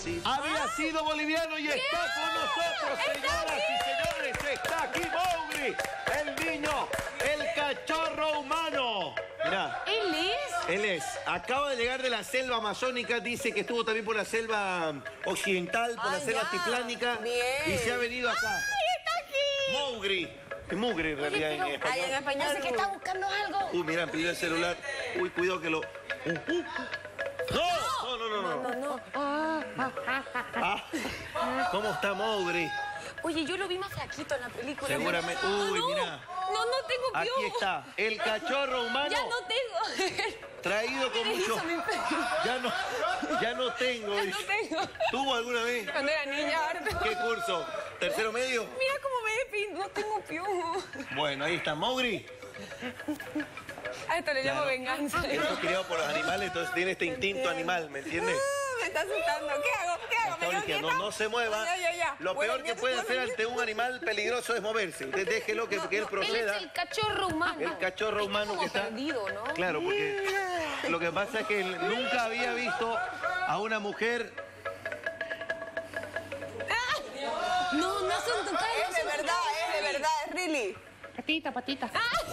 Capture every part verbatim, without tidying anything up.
sí. Había sido boliviano y está con nosotros, señoras y señores. Está aquí Mowgli, el niño, el cachorro humano. Mirá. ¿Él es? Él es. Acaba de llegar de la selva amazónica. Dice que estuvo también por la selva occidental, por ah, la selva ya. altiplánica. Bien. Y se ha venido acá. ¡Ay, está aquí! Mowgli. Es Mugri en realidad en español. Ay, en español. Parece que está buscando algo. Uy, mira, pidió el celular. Uy, cuidado que lo... Uh, uh. ¡No! No, no, no, no. No, no. Ah, ¿cómo está Mowgli? Oye, yo lo vi más flaquito en la película. Seguramente. Uy, no, mira. No, no tengo Aquí piojo. está, el cachorro humano. Ya no tengo. Traído con ¿Qué le mucho... hizo mi perro? Ya no, ya no tengo. Ya no tengo. ¿Tuvo alguna vez? Cuando era niña, ahora tengo... ¿Qué curso? ¿Tercero medio? Mira cómo me despin... No tengo piojo. Bueno, ahí está Mowgli. A esto le llamo Claro. venganza. Esto es criado por los animales, entonces tiene este instinto animal, ¿me entiendes? Ah, me está asustando. ¿Qué hago? ¿Qué hago? Está ¿Me quedo diciendo, quieta? no se mueva. Ya, ya, ya. Lo Bueno, peor que ya puede te hacer puedo ante un animal peligroso es moverse. Usted déjelo que, que él Él proceda. es el cachorro humano. El cachorro humano como que está... perdido, ¿no? Claro, porque lo que pasa es que él nunca había visto a una mujer... No, no son tu cara. Es de verdad, es de verdad, es really. Patita, patita.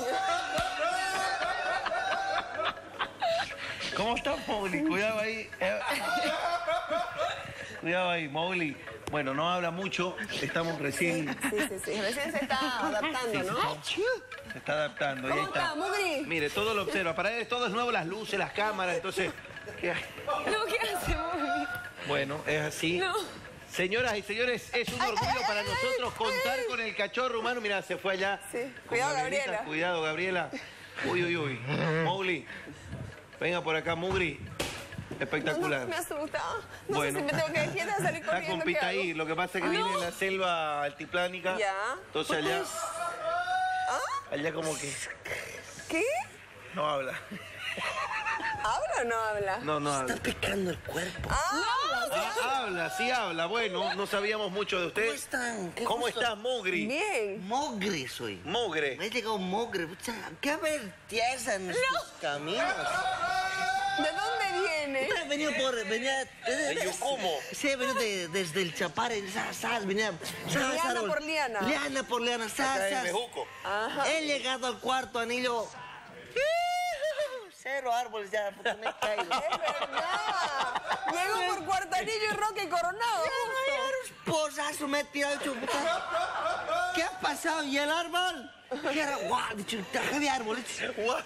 ¿Cómo está Mowgli? Cuidado ahí. Eh, Cuidado ahí, Mowgli. Bueno, no habla mucho, estamos recién... Sí, sí, sí. Recién se está adaptando, ¿no? Se está adaptando, y ahí ¿Cómo está. está, Mowgli? Mire, todo lo observa. Para él todo es nuevo, las luces, las cámaras, entonces... ¿qué hay? No, ¿qué hace, Mowgli? Bueno, es así. No. Señoras y señores, es un orgullo para nosotros contar con el cachorro humano. Mira, se fue allá. Sí. con Cuidado, Gabrielita. Gabriela. Cuidado, Gabriela. Uy, uy, uy. Mowgli, venga por acá, Mowgli. Espectacular. No, no, me asusta. No Bueno. sé si me tengo que ir quieta, salir Está corriendo. con ¿qué Pita hago? ahí. Lo que pasa es que Ah, viene no. en la selva altiplánica. Ya. Entonces allá, ¿Ah? allá como que ¿Qué? no habla. ¿Habla o no habla? No, no habla. Está picando el cuerpo. Ah, Ah, habla, sí habla. Bueno, no sabíamos mucho de usted. ¿Cómo están? Qué ¿Cómo gusto. estás, Mowgli? bien. Mogre soy. Mogre. Me ha llegado mogre. Pucha, qué vertieza en estos caminos. ¿De dónde viene? Puta, he venido por... Venía... De Yucumo. Sí, he venido de- desde el Chapare. Sas, sas, venía... sas, Liana árbol. por liana. Liana por liana. Sas, Acá en sas. Bejuco. Ajá. He llegado al cuarto anillo. Cero árboles ya, porque me he caído. Es verdad. Llegó por cuarto anillo y Roque Coronado. Un posazo me he tirado. Dicho, puta, ¿qué ha pasado? ¿Y el árbol? ¿Qué era? Guau, dicho, traje de árboles. What?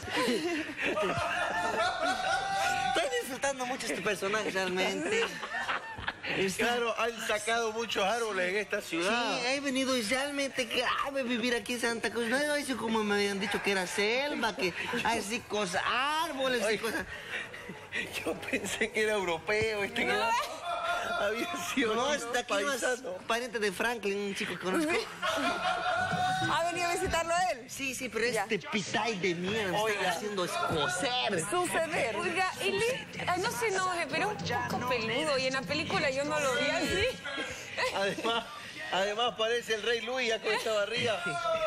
Estoy disfrutando mucho este personaje realmente. Está- Claro, han sacado muchos árboles en esta Sí, ciudad. he venido y realmente grave vivir aquí en Santa Cruz. No he visto como me habían dicho que era selva, que hay así cosas, árboles y Ay. cosas. Yo pensé que era europeo, este que había sido No, un está aquí más paisano. pariente de Franklin, un chico que conozco. ¿Ha venido a visitarlo a él? Sí, sí, pero Ya. este pitay de mierda me está Oiga. haciendo escocer. Suceder. Oiga, él es... Ay, no se enoje, pero es un poco peludo. Y en la película yo no lo vi así. Además, además parece el rey Luis ya con esta barriga.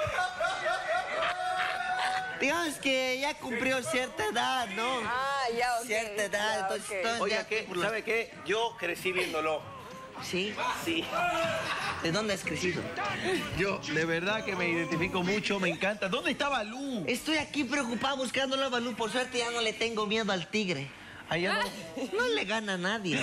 Digamos que ya cumplió cierta edad, ¿no? Ah, ya, ok. Cierta edad, Ya, entonces ok. todo- Oiga, ya ¿qué? por lo- ¿Sabe qué? Yo crecí viéndolo. ¿Sí? Sí. ¿De dónde has crecido? Yo, de verdad que me identifico mucho, me encanta. ¿Dónde está Balú? Estoy aquí preocupado buscando a Balú. Por suerte ya no le tengo miedo al tigre. Allá no. No le gana a nadie.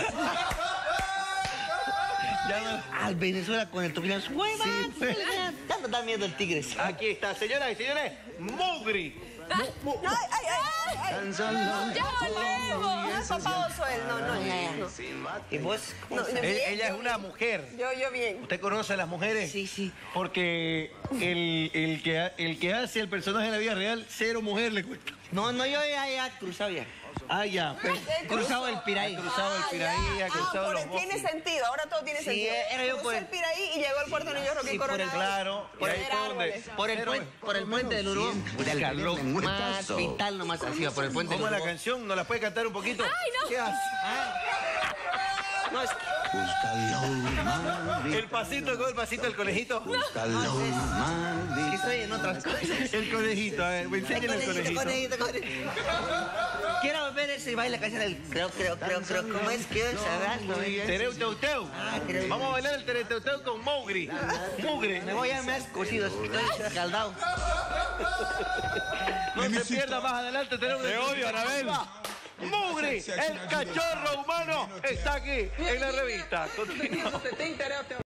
Ya no. Al Venezuela con el toquillo. ¡Hueva! Sí, pues. Ya no da miedo el tigre. Aquí está, señoras y señores, Mowgli. Ay, ay, ay, ay, ay. ¡Ya volvemos! No es papá oso él, no, no. Ya, ya. no. ¿Y vos? No, yo E- bien, Ella es yo una bien. mujer. Yo, yo bien. ¿Usted conoce a las mujeres? Sí, sí. Porque el, el, que, ha- el que hace el personaje en la vida real, cero mujer le cuesta. No, no, yo ya, ya cruzado ya. Ah, ya. pues, Cruzado el Piraí. cruzado el Ah, Piraí, ya. ha cruzado Ah, por los el- tiene bosques. sentido, ahora todo tiene Sí, sentido. era yo Cruzó por el- el Piraí y llegó al puerto Niño Roque Sí, por el- Coronado. Claro, y Por ahí el fue donde... árboles. Por el, Pero, puente, por el puente del Urubó. Del calor más vital nomás así, por el puente del ¿Cómo es la Urubó. canción? ¿Nos la puede cantar un poquito? ¡Ay, no! ¿Qué hace? No, es El pasito, ¿cómo el pasito del conejito? que estoy en otras cosas. El conejito, a ver, enséñale el conejito. Conejito, conejito. Quiero ver ese baile la canción del creo, creo, creo, creo. ¿Cómo es que saberlo? Tereu, teu, teu. Ah, creo. Vamos a bailar el tereu, teu, teu con Mowgli. Mugre. Me voy a más cocidos. Estoy escaldado. No se pierda más adelante. Tenemos de odio, Anabel. Mugri, el cachorro humano, está aquí en la revista. Continuamos.